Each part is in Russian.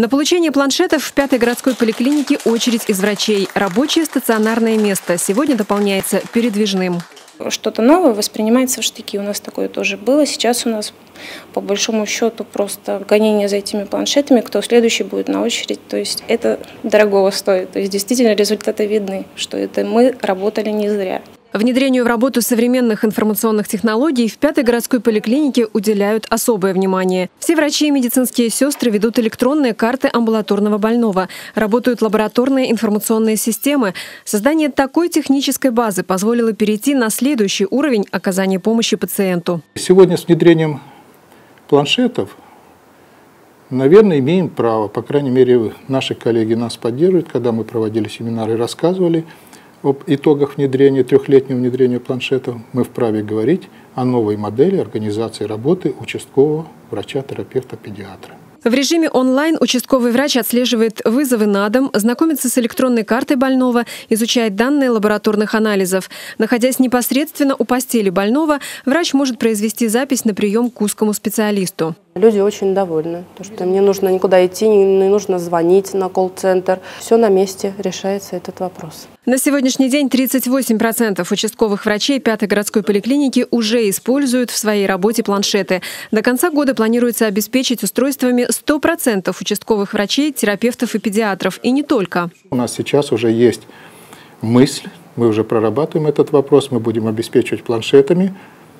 На получение планшетов в 5-й городской поликлинике очередь из врачей. Рабочее стационарное место сегодня дополняется передвижным. Что-то новое воспринимается в штыки. У нас такое тоже было. Сейчас у нас, по большому счету, просто гонение за этими планшетами, кто следующий будет на очередь. То есть это дорогого стоит. То есть действительно результаты видны, что это мы работали не зря. Внедрению в работу современных информационных технологий в 5-й городской поликлинике уделяют особое внимание. Все врачи и медицинские сестры ведут электронные карты амбулаторного больного. Работают лабораторные информационные системы. Создание такой технической базы позволило перейти на следующий уровень оказания помощи пациенту. Сегодня с внедрением планшетов, наверное, имеем право, по крайней мере, наши коллеги нас поддерживают, когда мы проводили семинары и рассказывали об итогах внедрения, 3-летнего внедрения планшетов, мы вправе говорить о новой модели организации работы участкового врача-терапевта, педиатра. В режиме онлайн участковый врач отслеживает вызовы на дом, знакомится с электронной картой больного, изучает данные лабораторных анализов. Находясь непосредственно у постели больного, врач может произвести запись на прием к узкому специалисту. Люди очень довольны, потому что мне нужно никуда идти, не нужно звонить на колл-центр. Все на месте, решается этот вопрос. На сегодняшний день 38% участковых врачей 5-й городской поликлиники уже используют в своей работе планшеты. До конца года планируется обеспечить устройствами 100% участковых врачей, терапевтов и педиатров. И не только. У нас сейчас уже есть мысль, мы уже прорабатываем этот вопрос, мы будем обеспечивать планшетами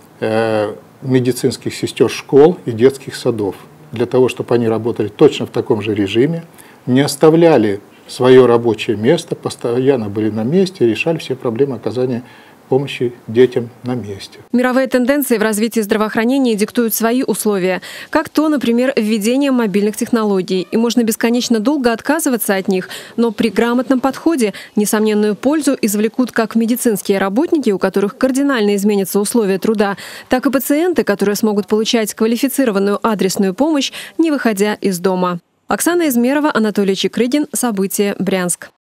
медицинских сестер школ и детских садов, для того, чтобы они работали точно в таком же режиме, не оставляли свое рабочее место, постоянно были на месте, решали все проблемы оказания помощи детям на месте. Мировые тенденции в развитии здравоохранения диктуют свои условия, как то, например, введение мобильных технологий. И можно бесконечно долго отказываться от них, но при грамотном подходе несомненную пользу извлекут как медицинские работники, у которых кардинально изменятся условия труда, так и пациенты, которые смогут получать квалифицированную адресную помощь, не выходя из дома. Оксана Измерова, Анатолий Чекрыгин. События. Брянск.